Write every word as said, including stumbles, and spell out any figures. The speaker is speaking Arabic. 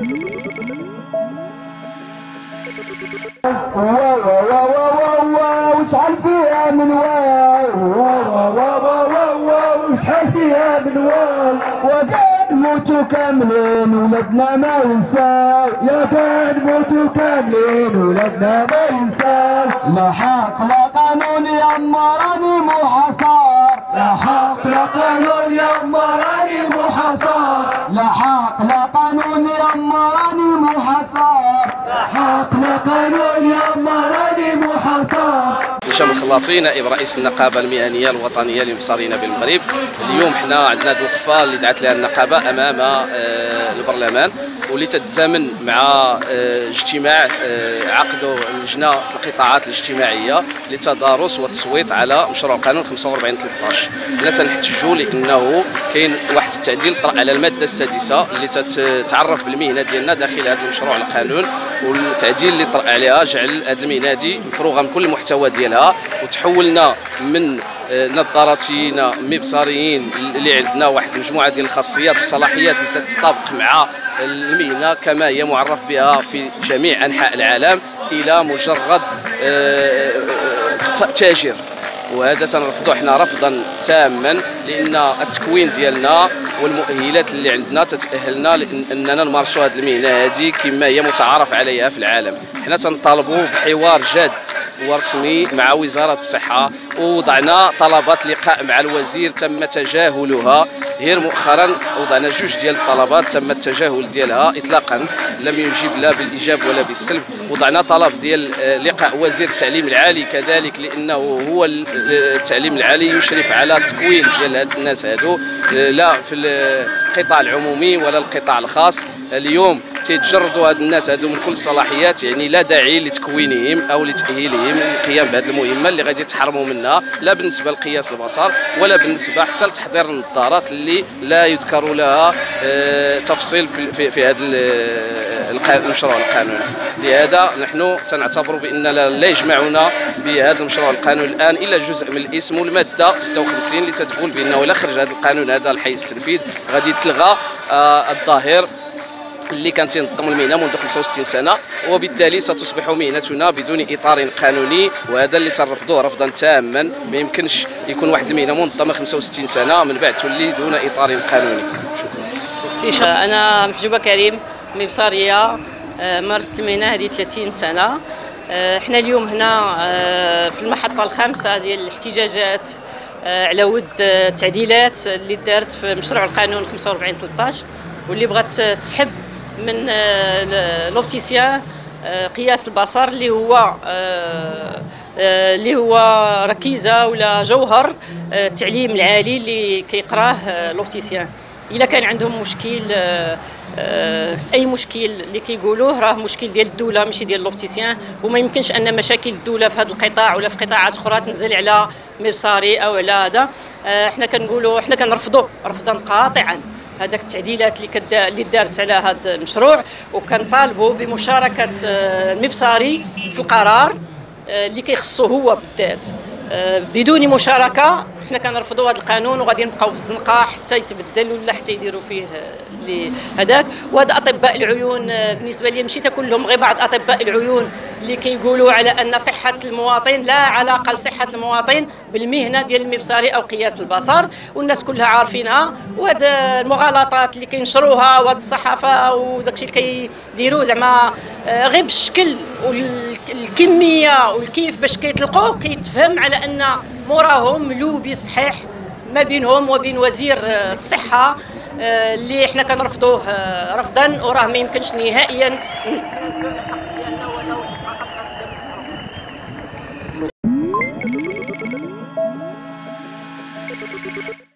واو واو واو واو شحال فيها من واو واو واو واو واو شحال فيها من واو وكنموتو كاملين ولادنا ما ينساو يا كنموتو كاملين ولادنا ما ينساو لا حق لا قانون يا اما راني محاصر لا حق لا قانون يا اما راني محاصر لا حق لا قانون يا اما راني محاصر لا حق لا قانون يا اما راني محاصر. هشام الخلاطي نائب رئيس النقابه المهنيه الوطنيه للمبصرين بالمغرب. اليوم حنا عندنا هذه الوقفه اللي دعت لها النقابه امام البرلمان واللي تتزامن مع اجتماع عقده لجنه القطاعات الاجتماعيه للتدارس والتصويت على مشروع قانون خمسة وأربعين ثلاثطاش. حنا تنحتجوا لانه كاين واحد التعديل طرا على الماده السادسه اللي تتعرف بالمهنه ديالنا داخل هذا المشروع القانون، والتعديل اللي طرا عليها جعل هذه المهنه هذه مفروغه من كل المحتوى ديالها، وتحولنا من نظاراتيين مبصريين اللي عندنا واحد المجموعه ديال الخاصيات والصلاحيات اللي تتطابق مع المهنه كما هي معرف بها في جميع انحاء العالم الى مجرد تاجر. وهذا تنرفضوا حنا رفضا تاما، لان التكوين ديالنا والمؤهلات اللي عندنا تتأهلنا لاننا نمارسوا هذه المهنه هذه كما هي متعارف عليها في العالم. حنا تنطالبوا بحوار جاد ورسمي مع وزاره الصحه، ووضعنا طلبات لقاء مع الوزير تم تجاهلها. غير مؤخرا وضعنا جوج ديال الطلبات تم التجاهل ديالها اطلاقا، لم يجيب لا بالايجاب ولا بالسلب. وضعنا طلب ديال لقاء وزير التعليم العالي كذلك، لانه هو التعليم العالي يشرف على التكوين ديال هاد الناس هادو لا في القطاع العمومي ولا القطاع الخاص. اليوم تيتجردوا هاد الناس هادو من كل الصلاحيات، يعني لا داعي لتكوينهم او لتاهيلهم للقيام بهذه المهمه اللي غادي يتحرموا منها، لا بالنسبه لقياس البصر ولا بالنسبه حتى لتحضير النظارات اللي لا يذكر لها تفصيل في في هذا المشروع القانوني. لهذا نحن تنعتبر بان لا يجمعنا بهذا المشروع القانوني الان الا جزء من الاسم والماده ستة وخمسين اللي تتقول بانه الا خرج هذا القانون هذا لحيز التنفيذ غادي تلغى الظاهر اللي كان تنظم المهنه منذ خمسة وستين سنه، وبالتالي ستصبح مهنتنا بدون اطار قانوني، وهذا اللي تنرفضوه رفضا تاما. ما يمكنش يكون واحد المهنه منظمه خمسة وستين سنه من بعد تولي دون اطار قانوني. شكرا. انا محجوبه كريم مبصريه، مارست المهنه هذه ثلاثين سنه. احنا اليوم هنا في المحطه الخامسه ديال الاحتجاجات على ود التعديلات اللي دارت في مشروع القانون خمسة وأربعين ثلاثطاش، واللي بغات تسحب من لوبتيسيان قياس البصر اللي هو اللي هو ركيزه ولا جوهر التعليم العالي اللي كيقراه لوبتيسيان. الا كان عندهم مشكل اي مشكل اللي كيقولوه راه مشكل ديال الدوله ماشي ديال لوبتيسيان، وما يمكنش ان مشاكل الدوله في هذا القطاع ولا في قطاعات اخرى تنزل على مبصري او على هذا. احنا كنقولوا احنا كنرفضوا رفضا قاطعا هذاك التعديلات اللي كدا اللي دارت على هذا المشروع، وكنطالبوا بمشاركه المبصري في القرار اللي كيخصو هو بالذات. بدون مشاركه حنا كنرفضوا هذا القانون وغادي نبقاو في الزنقه حتى يتبدل ولا حتى يديروا فيه هذاك. وهذا اطباء العيون بالنسبه لي ماشي كلهم، غير بعض اطباء العيون اللي كيقولوا على ان صحه المواطن لا علاقه لصحه المواطن بالمهنه ديال المبصري او قياس البصر، والناس كلها عارفينها. وهاد المغالطات اللي كينشروها وهاد الصحافه وداكشي اللي كيديروه زعما غير بالشكل والكميه والكيف باش كيطلقوه كيتفهم على ان موراهم لوبي صحيح ما بينهم وبين وزير الصحه اللي احنا كنرفضوه رفضا، وراه ما يمكنش نهائيا.